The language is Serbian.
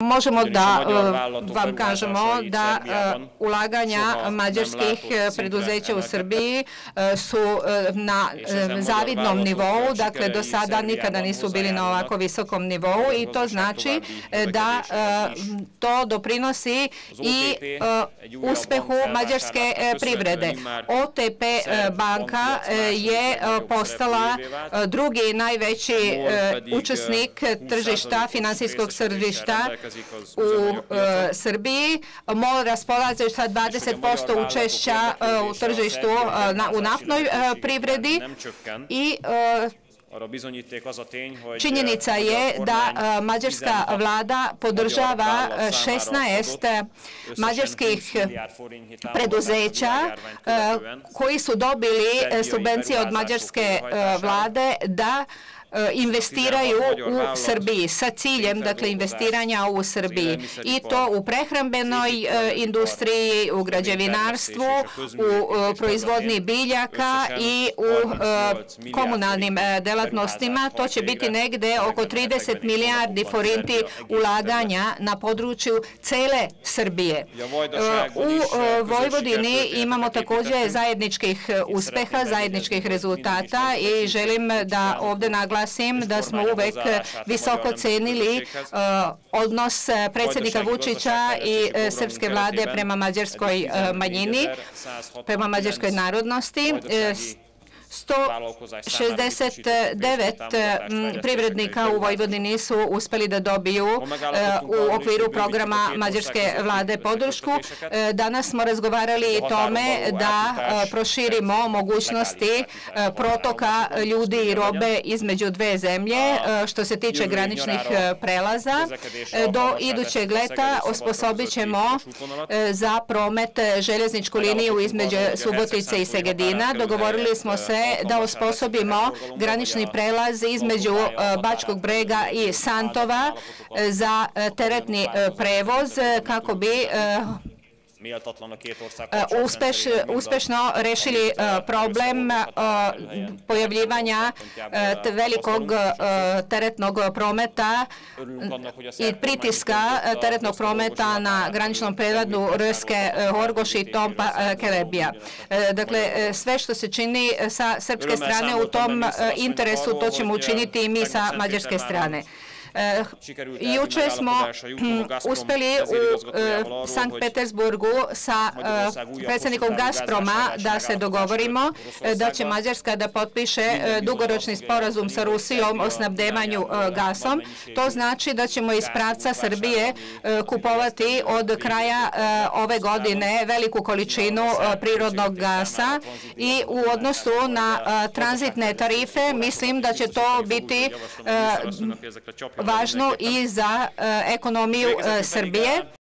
Možemo da vam kažemo da ulaganja mađarskih preduzeća u Srbiji su na zavidnom nivou, dakle do sada nikada nisu bili na ovako visokom nivou i to znači da to doprinosi i uspehu mađarske privrede. OTP banka je postala drugi najveći učesnik tržišta, finansijskog tržišta u Srbiji. MOL raspolaže sa 20% učešća u tržištu u naftnoj privredi i činjenica je da mađarska vlada podržava 16 mađarskih preduzeća koji su dobili subvencije od mađarske vlade da investiraju u Srbiji sa ciljem, dakle, investiranja u Srbiji i to u prehrambenoj industriji, u građevinarstvu, u proizvodnji biljaka i u komunalnim delatnostima. To će biti negde oko 30 milijardi forinti ulaganja na području cele Srbije. U Vojvodini imamo takođe zajedničkih uspeha, zajedničkih rezultata i želim da ovde naglasim da smo uvek visoko cenili odnos predsjednika Vučića i srpske vlade prema mađarskoj manjini, prema mađarskoj narodnosti. 169 privrednika u Vojvodini su uspeli da dobiju u okviru programa mađarske vlade podršku. Danas smo razgovarali i tome da proširimo mogućnosti protoka ljudi i robe između dve zemlje što se tiče graničnih prelaza. Do idućeg leta osposobit ćemo za promet željezničku liniju između Subotice i Segedina. Dogovorili smo se da osposobimo granični prelaz između Bačkog Brega i Santova za teretni prevoz kako bi uspešno rešili problem pojavljivanja velikog teretnog prometa i pritiska teretnog prometa na graničnom prelazu Röske Horgoš i Tompa Kelebija. Dakle, sve što se čini sa srpske strane u tom interesu, to ćemo učiniti i mi sa mađarske strane. Juče smo uspeli u Sankt Petersburgu sa predsjednikom Gazproma da se dogovorimo da će Mađarska da potpiše dugoročni sporazum sa Rusijom o snabdevanju gasom. To znači da ćemo iz pravca Srbije kupovati od kraja ove godine veliku količinu prirodnog gasa i u odnosu na tranzitne tarife mislim da će to biti važno i za ekonomiju Srbije.